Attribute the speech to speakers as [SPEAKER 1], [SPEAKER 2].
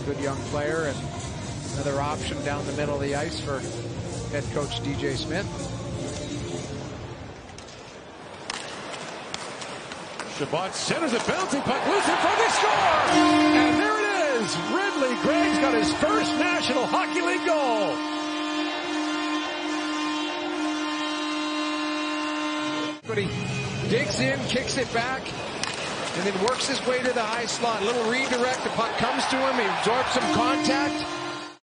[SPEAKER 1] good young player and another option down the middle of the ice for head coach DJ Smith.
[SPEAKER 2] Chabot centers a bouncing puck loose in front, they score! And there it is! Ridley Greig's got his first National Hockey League goal!
[SPEAKER 1] But he digs in, kicks it back, and then works his way to the high slot. A little redirect, the puck comes to him, he absorbs some contact,